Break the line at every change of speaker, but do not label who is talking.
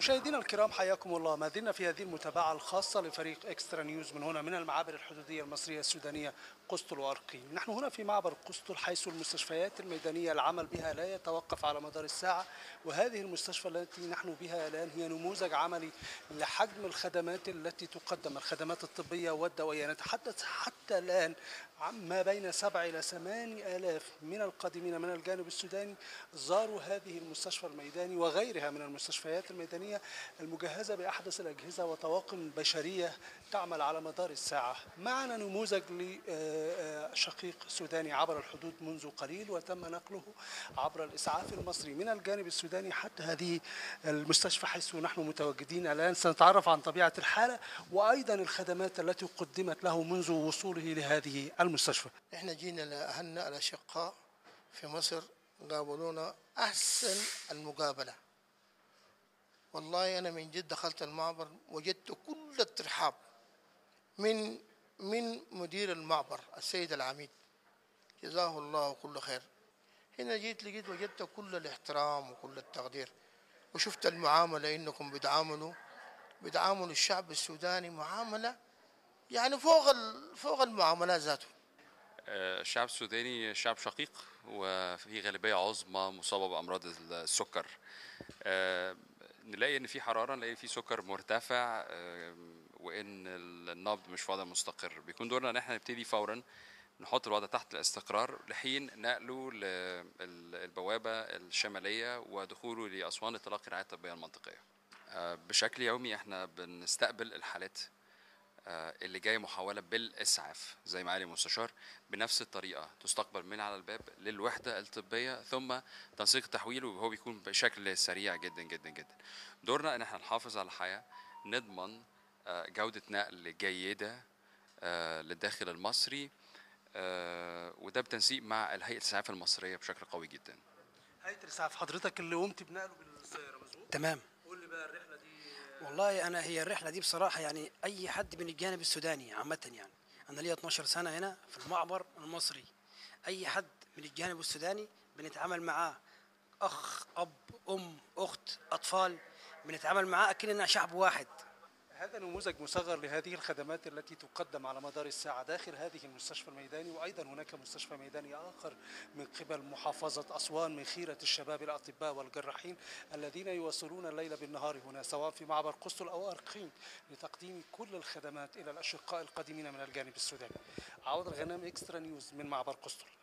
مشاهدينا الكرام، حياكم الله. ما زلنا في هذه المتابعة الخاصة لفريق إكسترا نيوز من هنا من المعابر الحدودية المصرية السودانية قسطل وأرقين. نحن هنا في معبر قسطل، حيث المستشفيات الميدانية العمل بها لا يتوقف على مدار الساعة، وهذه المستشفى التي نحن بها الآن هي نموذج عملي لحجم الخدمات التي تقدم، الخدمات الطبية والدوائية. نتحدث حتى الآن عن ما بين 7 إلى 8 آلاف من القادمين من الجانب السوداني زاروا هذه المستشفى الميداني وغيرها من المستشفيات الميدانية المجهزة بأحدث الأجهزة وطواقم بشرية تعمل على مدار الساعة. معنا نموذج لشقيق سوداني عبر الحدود منذ قليل، وتم نقله عبر الإسعاف المصري من الجانب السوداني حتى هذه المستشفى حيث نحن متواجدين الآن. سنتعرف عن طبيعة الحالة وأيضا الخدمات التي قدمت له منذ وصوله لهذه المستشفى.
احنا جينا لأهلنا الأشقاء في مصر، قابلونا أحسن المقابلة. والله أنا من جد دخلت المعبر وجدت كل الترحاب من مدير المعبر السيد العميد، جزاه الله كل خير. هنا جيت لقيت وجدت كل الاحترام وكل التقدير، وشفت المعاملة إنكم بتعاملوا الشعب السوداني معاملة يعني فوق المعاملات ذاته.
الشعب السوداني شعب شقيق، وفي غالبية عظمى مصابة بأمراض السكر. نلاقي ان في حراره، نلاقي في سكر مرتفع، وان النبض مش في وضع مستقر. بيكون دورنا ان احنا نبتدي فورا نحط الوضع تحت الاستقرار لحين نقله للبوابه الشماليه ودخوله لاسوان لتلقي الرعايه الطبيه المنطقيه. بشكل يومي احنا بنستقبل الحالات اللي جايه محوله بالاسعاف زي معالي المستشار، بنفس الطريقه تستقبل من على الباب للوحده الطبيه، ثم تنسيق التحويل، وهو بيكون بشكل سريع جدا جدا جدا. دورنا ان احنا نحافظ على الحياه، نضمن جوده نقل جيده للداخل المصري، وده بتنسيق مع هيئه الاسعاف المصريه بشكل قوي جدا.
هيئه الاسعاف حضرتك اللي قمت بنقله بالسياره، مظبوط؟
تمام.
قول لي بقى الرحله دي.
والله هي الرحله دي بصراحه يعني اي حد من الجانب السوداني عامه، يعني انا ليا 12 سنه هنا في المعبر المصري، اي حد من الجانب السوداني بنتعامل معاه اخ، اب، ام، اخت، اطفال، بنتعامل معاه اكننا شعب واحد.
هذا نموذج مصغر لهذه الخدمات التي تقدم على مدار الساعة داخل هذه المستشفى الميداني، وأيضا هناك مستشفى ميداني آخر من قبل محافظة أسوان من خيرة الشباب الأطباء والجراحين الذين يواصلون الليل بالنهار هنا سواء في معبر قسطل أو أرقين لتقديم كل الخدمات إلى الأشقاء القادمين من الجانب السوداني. عوض الغنام، إكسترا نيوز من معبر قسطل.